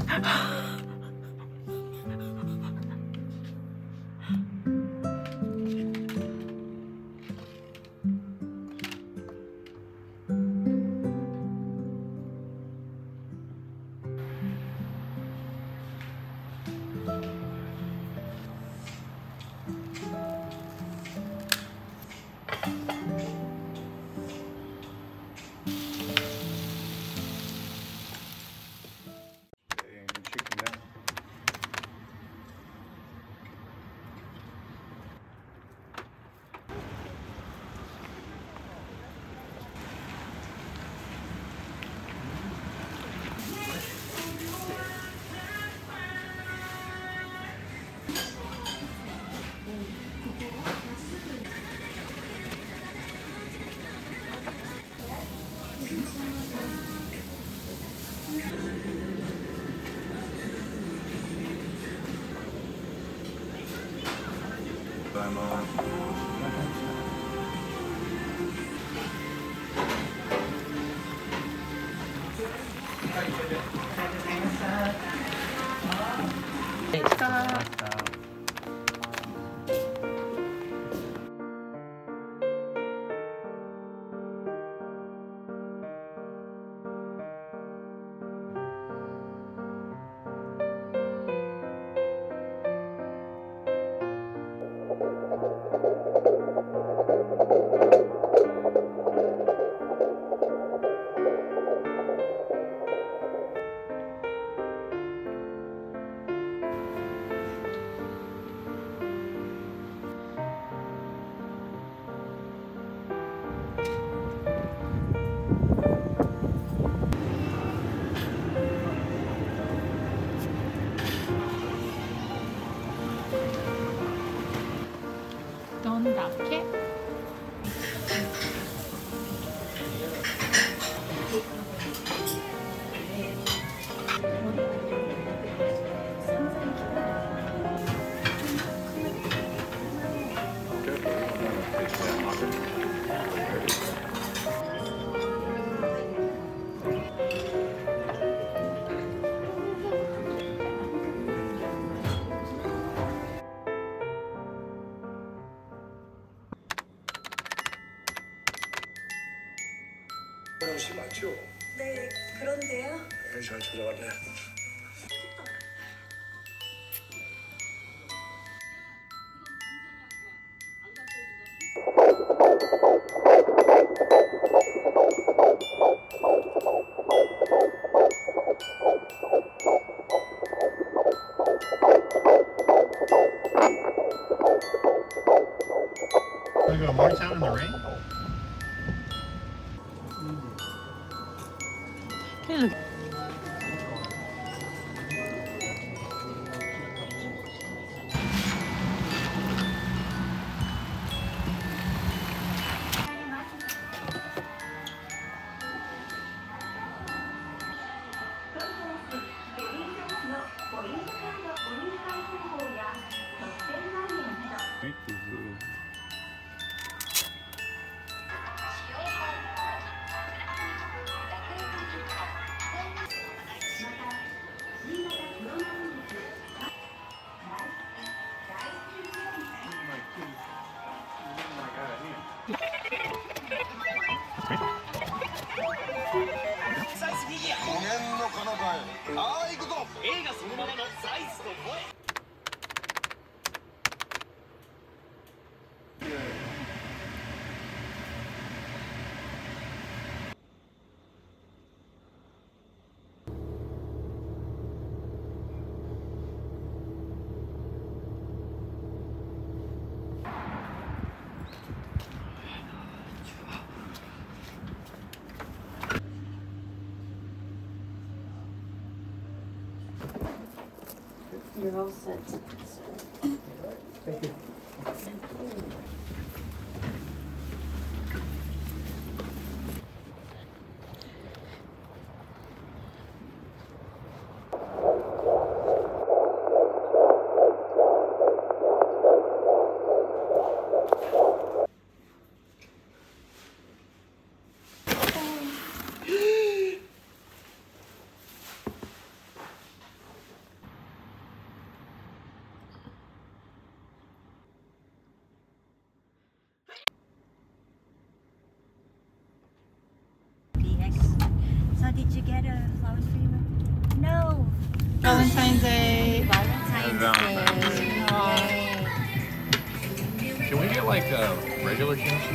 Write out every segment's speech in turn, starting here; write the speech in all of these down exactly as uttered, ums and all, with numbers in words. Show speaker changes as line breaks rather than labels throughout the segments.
どんだけ
씨 맞죠?
네, 그런데요.
네, 잘 찾아왔네.
Wanna go to Morgantown in the rain?
Look.
You're all set.
Thank you.
Valentine's Day.
Valentine's Day.
Can we get like a regular kimchi?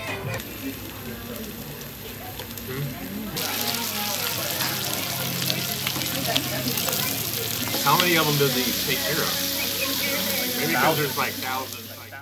How many of them does he take care of? Like maybe because there's like thousands. Like...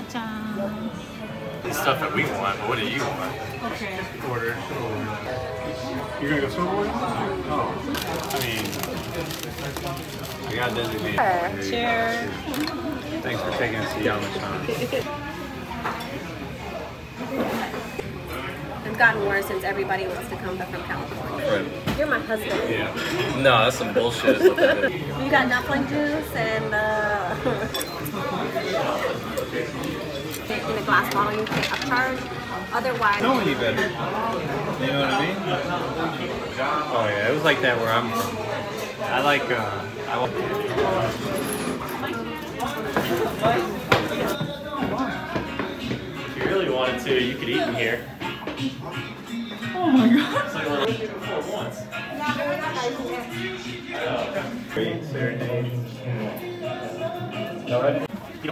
짠.
The stuff that we want, but what do you want?
Okay.
Order. You're gonna go snowboarding? Oh. I mean, I got designated.
Cheers.
Thanks for taking us to Yamachan.
It's gotten worse since everybody wants to come back from California.
Right.
You're my husband.
Yeah. No, that's some bullshit.
You got dumpling juice and uh, in a glass bottle you can upcharge. Otherwise,
No, you better. You know what I mean? Oh yeah, it was like that where I'm from. I like. Uh, I want. If you really wanted to, you could eat in here.
Oh my god.
It's like a little before once. Great serenade. All right.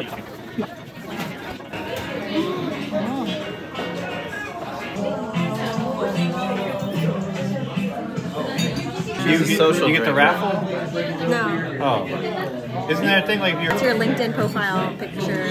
You, you, you get the raffle?
no.
Oh. Isn't there a thing like if
It's
you're...
your LinkedIn profile picture.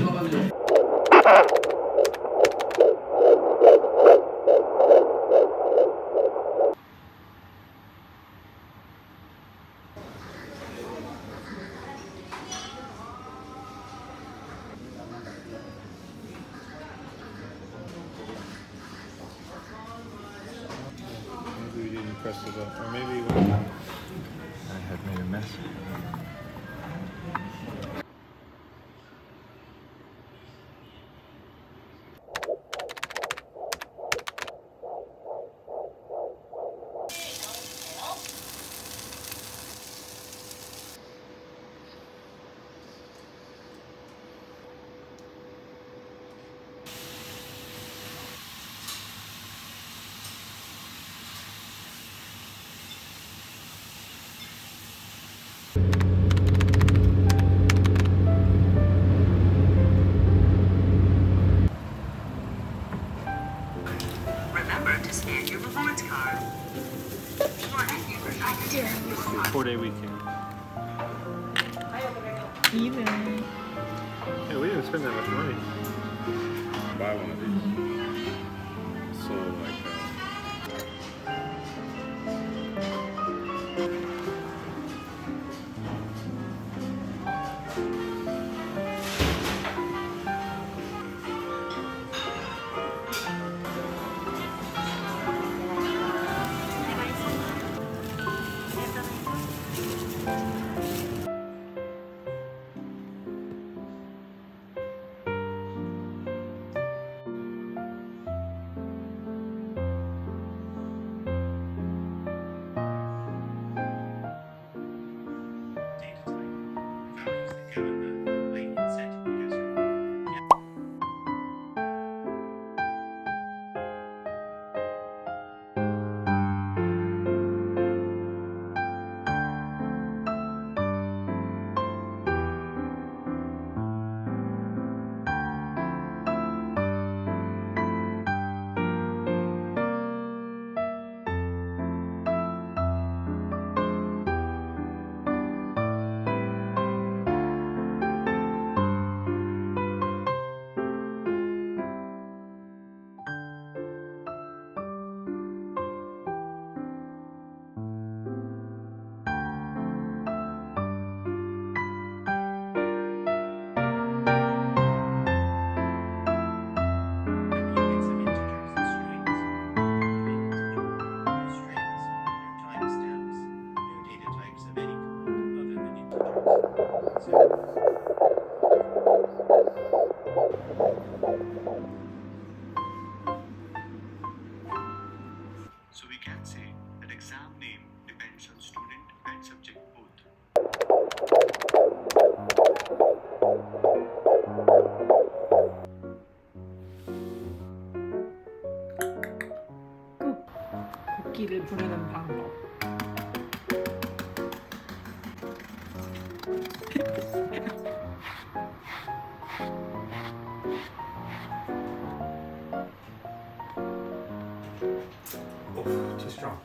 Maybe we didn't press it up. Or maybe we... I had made a mess.
Remember to scan your rewards card.
Four day weekend.
Even.
Yeah, we didn't spend that much money. Buy one of these. So like
So we can say that exam name depends on student and subject both.
국기를 부르는 방법.
oh, too strong.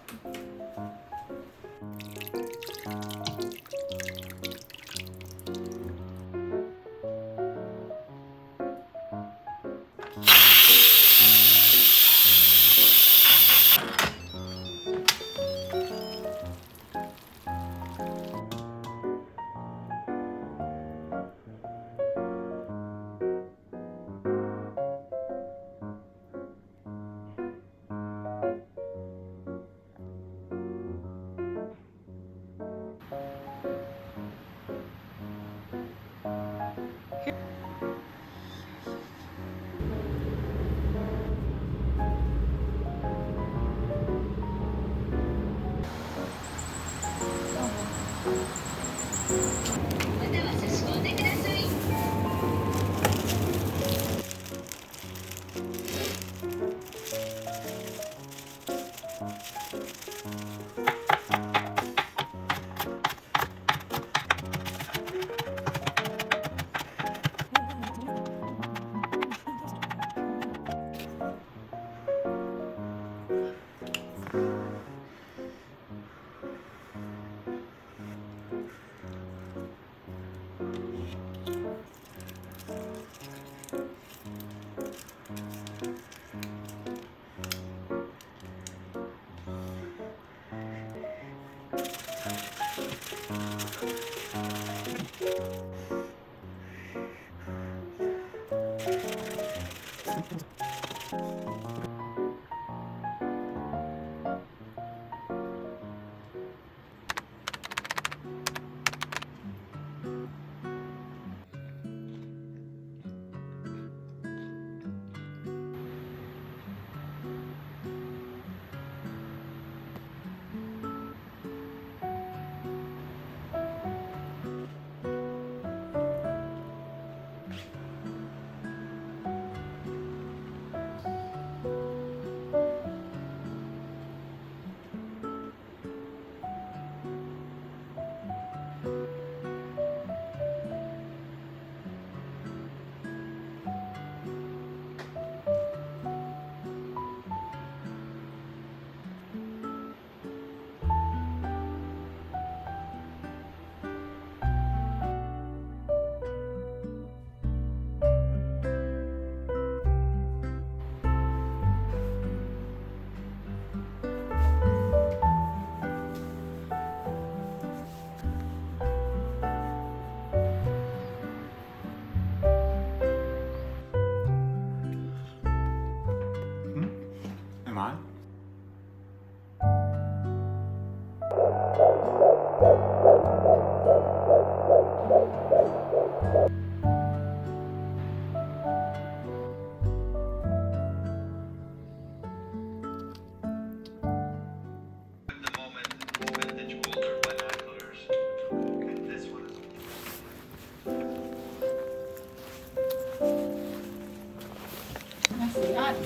Am I?
At the moment, vintage Boulder binoculars. Okay, this one is.
Nasi Addis.